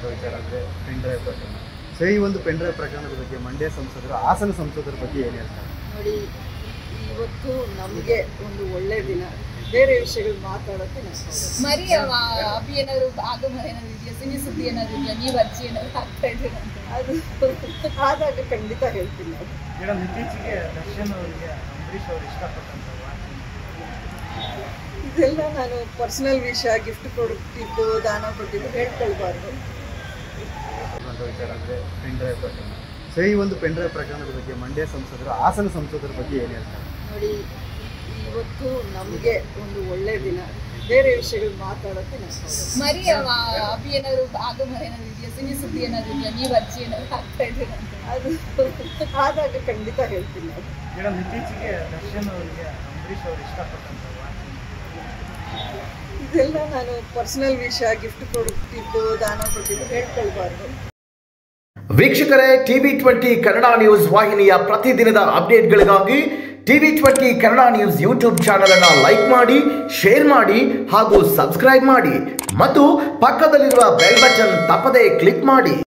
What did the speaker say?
ವಿಚಾರ ಅಂದರೆ pen drive ಪ್ರಕರಣ. ಸೊ ಈ ಒಂದು ಪೆನ್ ಡ್ರೈವ್ ಪ್ರಕರಣದ ಬಗ್ಗೆ ಮಂಡ್ಯ ಸಂಸದರು, ಹಾಸನ ಸಂಸದರ ಬಗ್ಗೆ ಏನು ಹೇಳ್ತಾರೆ ನೋಡಿ? ಇವತ್ತು ನಮಗೆ ಒಂದು ಒಳ್ಳೆ ದಿನ. ಬೇರೆ ವಿಷಯಗಳು ಮಾತಾಡೋಕ್ಕೆ ಮರಿ ಅಭಿ ಏನಾದ್ರು ಆಗಮನ ಏನಾದ್ರು ಇದೆಯಾ, ಸಿನಿ ಸುದ್ದಿ ಏನಾದ್ರು ಇದೆಯಾ, ನೀವು ಅರ್ಜಿ ಏನಾದ್ರು ಹಾಕ್ತಾ ಇದ್ದೀರಾ ಅಂತ? ಅದು ಆದಾಗ ಖಂಡಿತ ಹೇಳ್ತೀನಿ. ಮೇಡಮ್, ಇತ್ತೀಚೆಗೆ ದರ್ಶನ್ ಅವರಿಗೆ ಅಂಬರೀಷ್ ಅವರು ಇಷ್ಟಪಟ್ಟಂತ ಇದೆಲ್ಲ ನಾನು ಪರ್ಸನಲ್ ವಿಷಯ, ಗಿಫ್ಟ್ ಕೊಟ್ಟಿದ್ದು, ದಾನ ಕೊಟ್ಟಿದ್ದು ಹೇಳ್ಕೊಳ್ಬಾರ್ದು. ವಿಚಾರ ಅಂದರೆ ಪೆನ್ ಡ್ರೈವ್ ಪ್ರಕರಣ. ಸೊ ಈ ಒಂದು ಪೆನ್ ಡ್ರೈವ್ ಪ್ರಕರಣದ ಬಗ್ಗೆ ಮಂಡ್ಯ ಸಂಸದರು, ಹಾಸನ ಸಂಸದರ ಬಗ್ಗೆ ಏನು ಹೇಳ್ತಾರೆ ನೋಡಿ? ಇವತ್ತು ನಮಗೆ ಒಂದು ಒಳ್ಳೆ ದಿನ. ಬೇರೆ ವಿಷಯಗಳು ಮಾತಾಡೋಕ್ಕೆ ಮರಿ ಅಭಿ ಏನಾದ್ರು ಆಗಮನ ಏನಾದ್ರು ಇದೆಯಾ, ಸಿನಿ ಸುದ್ದಿ ಏನಾದ್ರು ಇದೆಯಾ, ನೀವು ಅರ್ಜಿ ಏನಾದ್ರು ಹಾಕ್ತಾ ಇದ್ದೀರಾ ಅಂತ? ಅದು ಆದಾಗ ಖಂಡಿತ ಹೇಳ್ತೀನಿ. ಮೇಡಮ್, ಇತ್ತೀಚೆಗೆ ದರ್ಶನ್ ಅವರಿಗೆ ಅಂಬರೀಷ್ ಅವರು ಇಷ್ಟಪಟ್ಟಂತ ಇದೆಲ್ಲ ನಾನು ಪರ್ಸನಲ್ ವಿಷಯ, ಗಿಫ್ಟ್ ಕೊಟ್ಟಿದ್ದು, ದಾನ ಕೊಟ್ಟಿದ್ದು ಹೇಳ್ಕೊಳ್ಬಾರ್ದು. ವೀಕ್ಷಕರೇ, TV20 ಕನ್ನಡ ನ್ಯೂಸ್ ವಾಹಿನಿಯ ಪ್ರತಿದಿನದ ಅಪ್ಡೇಟ್ಗಳಿಗಾಗಿ TV20 Kannada news YouTube channel ಅನ್ನು ಲೈಕ್ ಮಾಡಿ, ಶೇರ್ ಮಾಡಿ ಹಾಗೂ ಸಬ್ಸ್ಕ್ರೈಬ್ ಮಾಡಿ ಮತ್ತು ಪಕ್ಕದಲ್ಲಿರುವ ಬೆಲ್ ಬಟನ್ ತಪ್ಪದೇ ಕ್ಲಿಕ್ ಮಾಡಿ.